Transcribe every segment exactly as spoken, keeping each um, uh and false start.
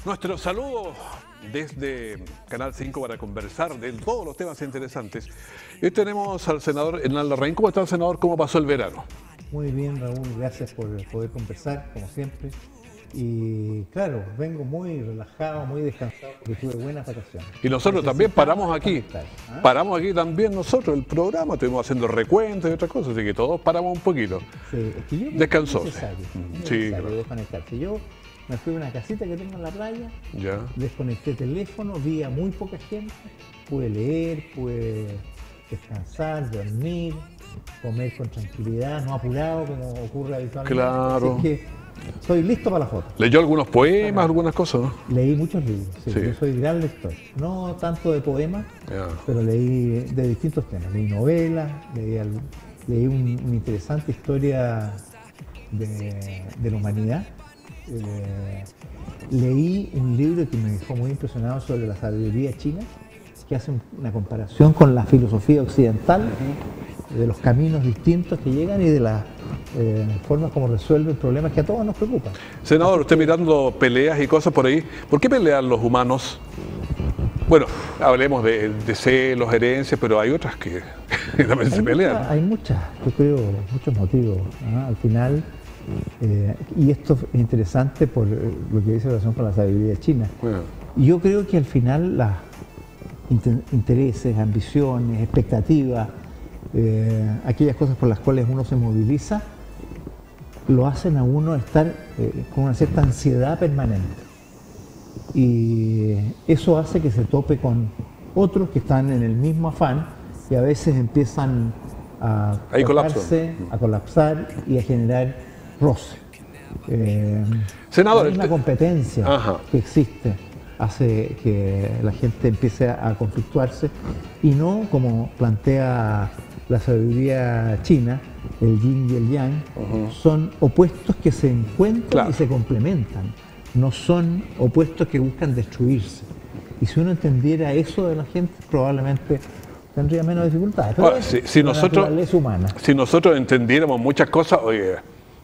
Nuestro saludo desde Canal cinco para conversar de todos los temas interesantes. Hoy tenemos al senador Hernán Larraín. ¿Cómo está el senador? ¿Cómo pasó el verano? Muy bien, Raúl, gracias por poder conversar, como siempre. Y claro, vengo muy relajado, muy descansado, porque tuve buenas vacaciones. Y nosotros también paramos aquí. ¿Ah? Paramos aquí también nosotros, el programa. Estuvimos haciendo recuentos y otras cosas, así que todos paramos un poquito. Sí, es que yo Descansó. Es necesario, es Sí, necesario claro. desconectarse. Yo me fui a una casita que tengo en la playa, Ya. desconecté teléfono, vi a muy poca gente, pude leer, pude descansar, dormir, comer con tranquilidad, no apurado como ocurre habitualmente. Claro. Así que estoy listo para la foto. ¿Leyó algunos poemas, algunas cosas, no? Leí muchos libros, sí, Sí. yo soy gran lector. No tanto de poemas, Ya. pero leí de distintos temas. Leí novelas, leí, algo- leí un- una interesante historia de, de la humanidad. Eh, leí un libro que me dejó muy impresionado sobre la sabiduría china, que hace un- una comparación con la filosofía occidental, de los caminos distintos que llegan y de las eh, formas como resuelven problemas que a todos nos preocupan. Senador, usted mirando peleas y cosas por ahí, ¿por qué pelean los humanos? Bueno, hablemos de, de celos, herencias, pero hay otras que también se Hay pelean. mucha- hay muchas, yo creo, muchos motivos. ¿Ah? Al final, eh, y esto es interesante por eh, lo que dice en relación con la sabiduría china. Bueno, Y yo creo que al final los intereses, ambiciones, expectativas, eh, aquellas cosas por las cuales uno se moviliza, lo hacen a uno estar eh, con una cierta ansiedad permanente. Y eso hace que se tope con otros que están en el mismo afán y a veces empiezan a Ahí colapsan. tocarse, a colapsar y a generar roce. Eh, Senador, la misma este- competencia Ajá. que existe hace que la gente empiece a conflictuarse y no como plantea la sabiduría china, el yin y el yang, son opuestos que se encuentran Claro. y se complementan, no son opuestos que buscan destruirse. Y si uno entendiera eso de la gente, probablemente tendría menos dificultades. Pero Ahora, es si, si la nosotros, naturaleza humana. si nosotros entendiéramos muchas cosas, oye,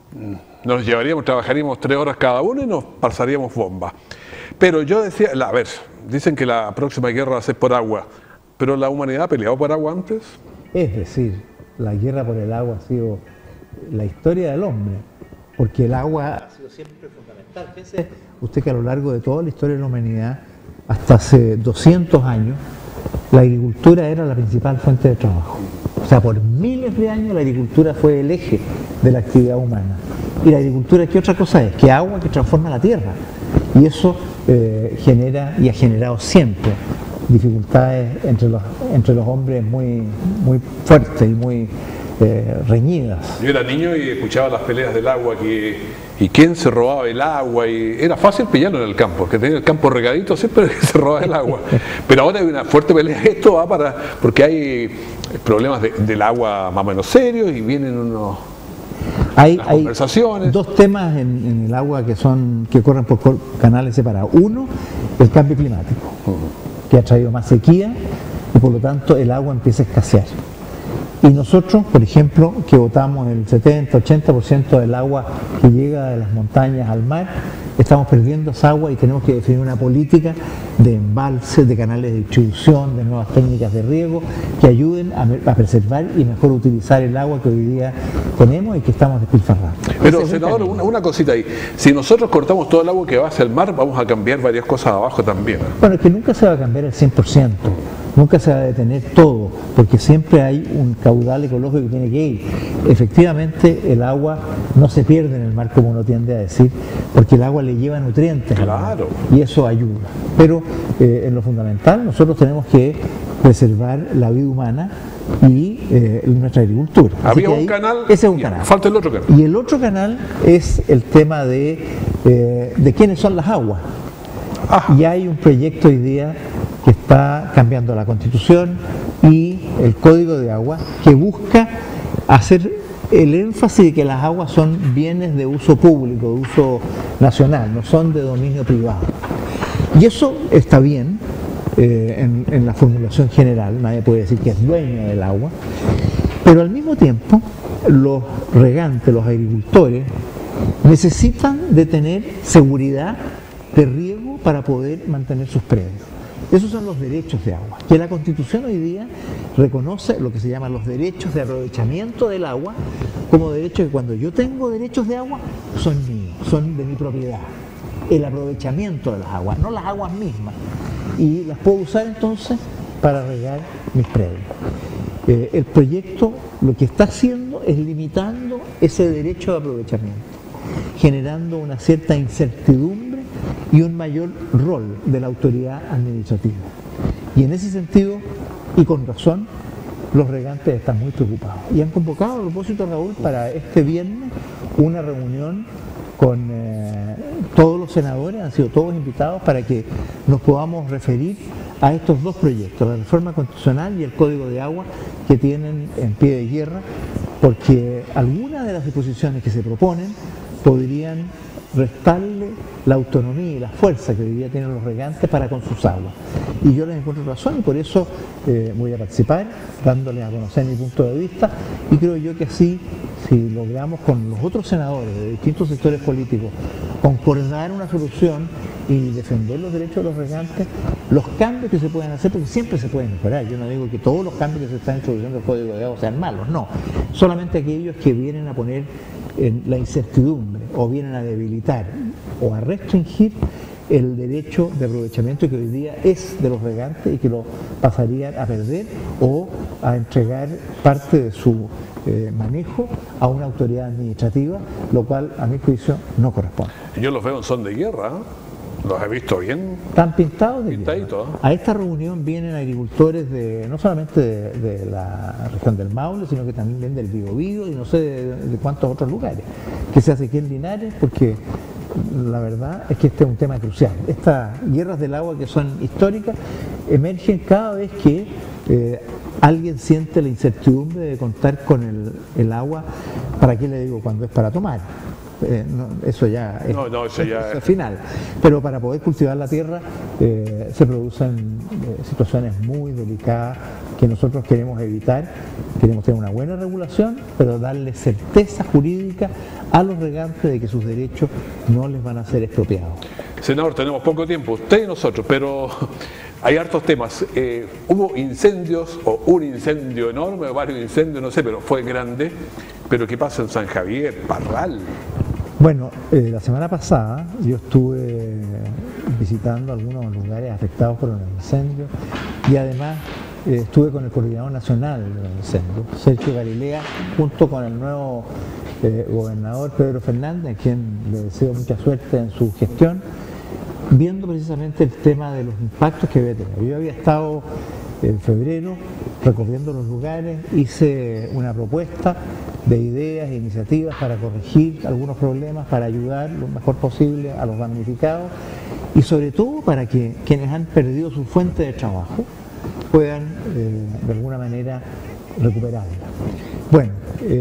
nos llevaríamos, trabajaríamos tres horas cada uno y nos pasaríamos bombas. Pero yo decía, la- a ver, dicen que la próxima guerra va a ser por agua, pero la humanidad ha peleado por agua antes. Es decir, la guerra por el agua ha sido la historia del hombre, porque el agua ha sido siempre fundamental. Piense usted que a lo largo de toda la historia de la humanidad, hasta hace doscientos años, la agricultura era la principal fuente de trabajo. O sea, por miles de años la agricultura fue el eje de la actividad humana. Y la agricultura, ¿qué otra cosa es? Que agua que transforma la tierra. Y eso eh, genera y ha generado siempre dificultades entre los, entre los hombres muy, muy fuertes y muy eh, reñidas. Yo era niño y escuchaba las peleas del agua, que, y quién se robaba el agua, y era fácil pillarlo en el campo, que tenía el campo regadito siempre se robaba el agua. Pero ahora hay una fuerte pelea, esto va para, porque hay problemas de- del agua más o menos serios y vienen unos... Hay, Las hay conversaciones. dos temas en, en el agua que son que corren por cor- canales separados. Uno, el cambio climático, que ha traído más sequía y por lo tanto el agua empieza a escasear. Y nosotros, por ejemplo, que botamos el setenta, ochenta por ciento del agua que llega de las montañas al mar, estamos perdiendo esa agua y tenemos que definir una política de embalses, de canales de distribución, de nuevas técnicas de riego que ayuden a, me- a preservar y mejor utilizar el agua que hoy día tenemos y que estamos despilfarrando. Pero, Ese es un senador, camino. una, una cosita ahí. Si nosotros cortamos todo el agua que va hacia el mar, vamos a cambiar varias cosas abajo también. ¿eh? Bueno, es que nunca se va a cambiar el cien por ciento, nunca se va a detener todo, porque siempre hay un caudal ecológico que tiene que ir. Efectivamente, el agua no se pierde en el mar como uno tiende a decir, porque el agua le lleva nutrientes al mar, Claro. y eso ayuda. Pero eh, en lo fundamental, nosotros tenemos que preservar la vida humana y eh, nuestra agricultura. Así Había que un ahí- canal, Ese es un y canal. falta el otro canal. Y el otro canal es el tema de, eh, de quiénes son las aguas. Ajá. Y hay un proyecto hoy día que está cambiando la Constitución y el Código de Agua que busca hacer el énfasis de que las aguas son bienes de uso público, de uso nacional, no son de dominio privado. Y eso está bien eh, en, en la formulación general, nadie puede decir que es dueño del agua, pero al mismo tiempo los regantes, los agricultores, necesitan de tener seguridad de riego para poder mantener sus predios. Esos son los derechos de agua, que la Constitución hoy día reconoce lo que se llaman los derechos de aprovechamiento del agua como derechos que cuando yo tengo derechos de agua son míos, son de mi propiedad. El aprovechamiento de las aguas, no las aguas mismas. Y las puedo usar entonces para regar mis predios. Eh, el proyecto lo que está haciendo es limitando ese derecho de aprovechamiento, generando una cierta incertidumbre y un mayor rol de la autoridad administrativa. Y en ese sentido, y con razón, los regantes están muy preocupados. Y han convocado a propósito, Raúl, para este viernes una reunión con eh, todos los senadores, han sido todos invitados para que nos podamos referir a estos dos proyectos, la reforma constitucional y el Código de Agua, que tienen en pie de guerra, porque algunas de las disposiciones que se proponen podrían restarle la autonomía y la fuerza que hoy día tienen los regantes para con sus aguas. Y yo les encuentro razón y por eso eh, voy a participar, dándoles a conocer mi punto de vista, y creo yo que así, si logramos con los otros senadores de distintos sectores políticos concordar una solución y defender los derechos de los regantes, los cambios que se pueden hacer, porque siempre se pueden mejorar. Yo no digo que todos los cambios que se están introduciendo en el Código de Agua sean malos, no. Solamente aquellos que vienen a poner en la incertidumbre o vienen a debilitar o a restringir el derecho de aprovechamiento que hoy día es de los regantes y que lo pasarían a perder o a entregar parte de su eh, manejo a una autoridad administrativa, lo cual a mi juicio no corresponde. Yo los veo en son de guerra, ¿eh? Los he visto bien. Están pintados de pintaditos, ¿eh? A esta reunión vienen agricultores de no solamente de, de la región del Maule, sino que también vienen del Biobío y no sé de, de cuántos otros lugares, que se hace aquí en Linares, porque la verdad es que este es un tema crucial. Estas guerras del agua, que son históricas, emergen cada vez que eh, alguien siente la incertidumbre de contar con el, el agua. ¿Para qué le digo? Cuando es para tomar. Eh, no, eso ya es, no, no, eso ya es, es final. Pero para poder cultivar la tierra eh, se producen eh, situaciones muy delicadas que nosotros queremos evitar. Queremos tener una buena regulación, pero darle certeza jurídica a los regantes de que sus derechos no les van a ser expropiados. Senador, tenemos poco tiempo, usted y nosotros, pero hay hartos temas. Eh, hubo incendios, o un incendio enorme, o varios incendios, no sé, pero fue grande. Pero ¿qué pasa en San Javier, Parral? Bueno, eh, la semana pasada yo estuve visitando algunos lugares afectados por los incendios y además eh, estuve con el Coordinador Nacional de los Incendios, Sergio Galilea, junto con el nuevo eh, gobernador Pedro Fernández, a quien le deseo mucha suerte en su gestión, viendo precisamente el tema de los impactos que había tenido. Yo había estado en febrero recorriendo los lugares, hice una propuesta de ideas e iniciativas para corregir algunos problemas, para ayudar lo mejor posible a los damnificados y sobre todo para que quienes han perdido su fuente de trabajo puedan eh, de alguna manera recuperarla. Bueno,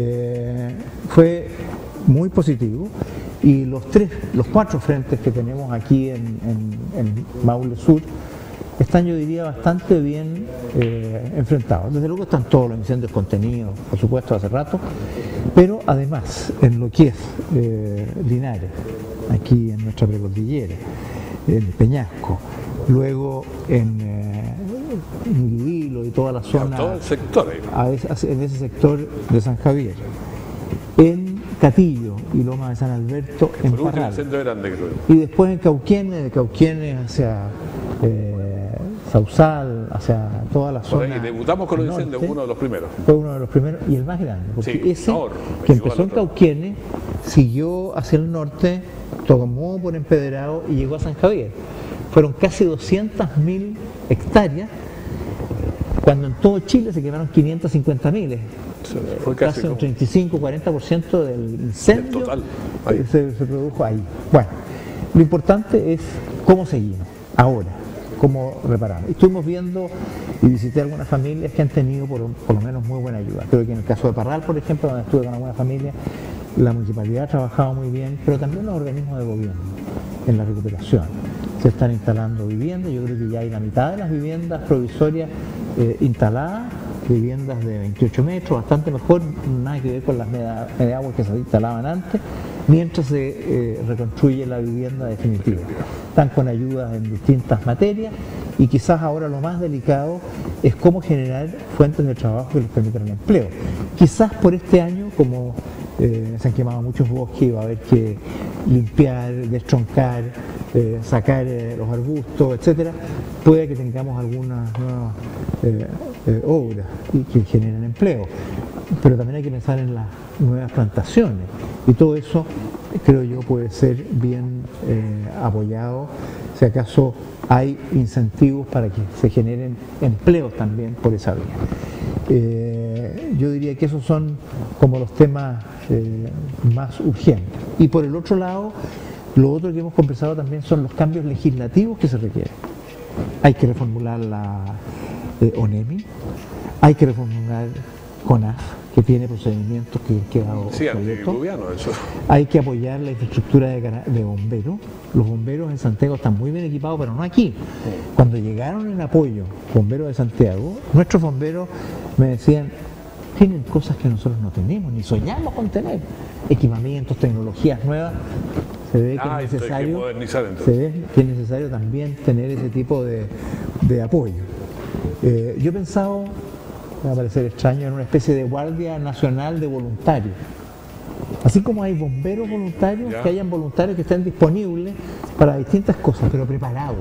eh, fue muy positivo y los tres, los cuatro frentes que tenemos aquí en, en, en Maule Sur están, yo diría, bastante bien eh, enfrentados. Desde luego están todos los incendios contenidos, por supuesto, hace rato, pero además, en lo que es eh, Linares, aquí en nuestra precordillera, en Peñasco, luego en eh, Miribilo y toda la zona, todo el sector ahí. A ese, en ese sector de San Javier, en Catillo y Loma de San Alberto, en Por Parral, incendio grande, creo. y después en Cauquienes, de Cauquienes hacia eh, Sausal, hacia toda la zona. Por ahí debutamos con los norte, incendios, uno de los primeros. Fue uno de los primeros y el más grande, porque Sí, ese no, que llegó empezó al en otro. Cauquienes, siguió hacia el norte, tomó por Empedrado y llegó a San Javier. Fueron casi doscientas mil hectáreas, cuando en todo Chile se quemaron quinientas cincuenta mil. Fue casi Casi un como- treinta y cinco a cuarenta por ciento del incendio Del total, ahí. se, se produjo ahí. Bueno, lo importante es cómo seguimos ahora, cómo reparamos. Estuvimos viendo y visité algunas familias que han tenido por, por lo menos muy buena ayuda. Creo que en el caso de Parral, por ejemplo, donde estuve con alguna familia, la municipalidad ha trabajado muy bien, pero también los organismos de gobierno en la recuperación. Se están instalando viviendas, yo creo que ya hay la mitad de las viviendas provisorias eh, instaladas, viviendas de veintiocho metros, bastante mejor, nada que ver con las media, media aguas que se instalaban antes, mientras se eh, reconstruye la vivienda definitiva. están con ayudas en distintas materias y quizás ahora lo más delicado es cómo generar fuentes de trabajo que les permitan el empleo. Quizás por este año, como eh, se han quemado muchos bosques, va a haber que limpiar, destroncar, eh, sacar eh, los arbustos, etcétera, puede que tengamos algunas nuevas eh, eh, obras y que generen empleo. Pero también hay que pensar en las nuevas plantaciones y todo eso creo yo puede ser bien eh, apoyado si acaso hay incentivos para que se generen empleos también por esa vía. Eh, yo diría que esos son como los temas eh, más urgentes. Y por el otro lado, lo otro que hemos conversado también son los cambios legislativos que se requieren. Hay que reformular la eh, ONEMI, hay que reformular CONAF, que tiene procedimientos que han quedado sí, obsoletos. eso. Hay que apoyar la infraestructura de, de bomberos. Los bomberos en Santiago están muy bien equipados, pero no aquí. Cuando llegaron en apoyo bomberos de Santiago, nuestros bomberos me decían, tienen cosas que nosotros no tenemos, ni soñamos con tener. Equipamientos, tecnologías nuevas. Se ve que, ah, es, necesario, que modernizar, se ve que es necesario también tener ese tipo de, de apoyo. Eh, yo he pensado, va a parecer extraño, en una especie de guardia nacional de voluntarios. Así como hay bomberos voluntarios, ya. que hayan voluntarios que estén disponibles para distintas cosas, pero preparados.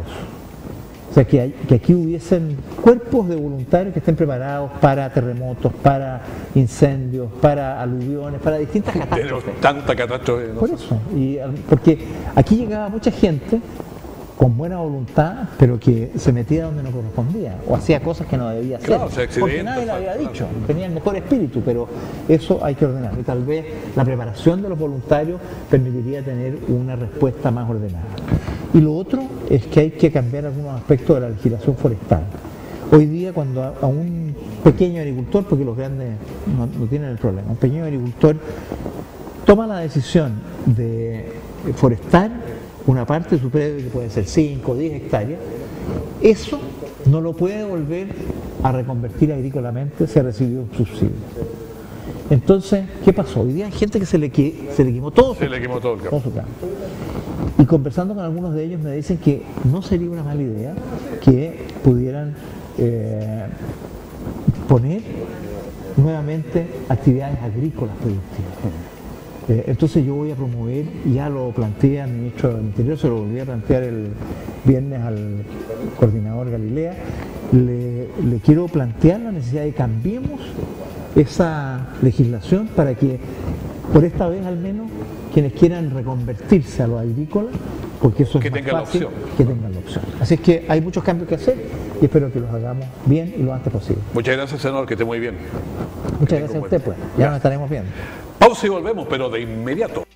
O sea, que, hay, que aquí hubiesen cuerpos de voluntarios que estén preparados para terremotos, para incendios, para aluviones, para distintas catástrofes. Pero tanta catástrofe. No Por eso, y, porque aquí llegaba mucha gente con buena voluntad, pero que se metía donde no correspondía, o hacía cosas que no debía hacer, claro, se porque nadie le había claro. dicho, tenía el mejor espíritu, pero eso hay que ordenar, y tal vez la preparación de los voluntarios permitiría tener una respuesta más ordenada. Y lo otro es que hay que cambiar algunos aspectos de la legislación forestal. Hoy día cuando a, a un pequeño agricultor, porque los grandes no, no tienen el problema, un pequeño agricultor toma la decisión de forestar una parte de su predio, que puede ser cinco o diez hectáreas, eso no lo puede volver a reconvertir agrícolamente si ha recibido un subsidio. Entonces, ¿qué pasó? Hoy día hay gente que se le, se le quemó todo, se su, le quemó todo el campo. todo su campo. Y conversando con algunos de ellos me dicen que no sería una mala idea que pudieran eh, poner nuevamente actividades agrícolas productivas. Eh, entonces yo voy a promover, ya lo planteé al ministro del Interior, se lo volví a plantear el viernes al coordinador Galilea, le, le quiero plantear la necesidad de que cambiemos esa legislación para que por esta vez al menos quienes quieran reconvertirse a lo agrícola, porque eso es que más tengan fácil, la opción. que tengan la opción. Así es que hay muchos cambios que hacer y espero que los hagamos bien y lo antes posible. Muchas gracias, senador, que esté muy bien. Muchas gracias a usted, pues. Ya nos estaremos viendo. Pausa y volvemos, pero de inmediato.